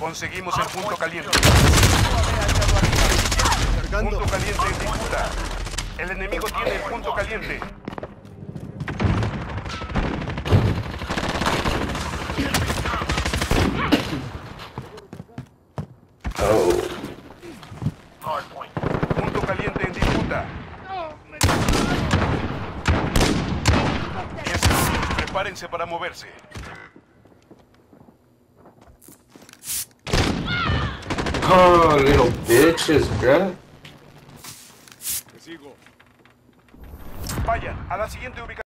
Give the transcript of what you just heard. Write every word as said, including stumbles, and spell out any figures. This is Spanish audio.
Conseguimos el punto caliente. Cargando. Punto caliente en disputa. El enemigo tiene el punto caliente. Oh. Punto caliente en disputa. diez segundos. Prepárense para moverse. Oh, little bitches, bruh. Vayan a la siguiente ubicación.